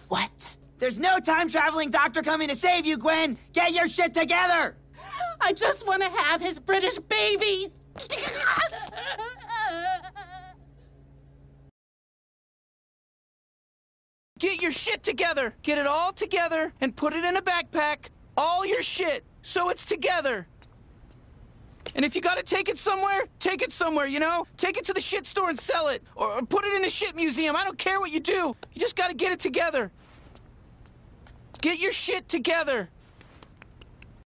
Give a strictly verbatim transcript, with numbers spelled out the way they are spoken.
What? There's no time-traveling doctor coming to save you, Gwen! Get your shit together! I just want to have his British babies! Get your shit together! Get it all together and put it in a backpack. All your shit, so it's together. And if you gotta take it somewhere, take it somewhere, you know? Take it to the shit store and sell it. Or, or put it in a shit museum. I don't care what you do. You just gotta get it together. Get your shit together.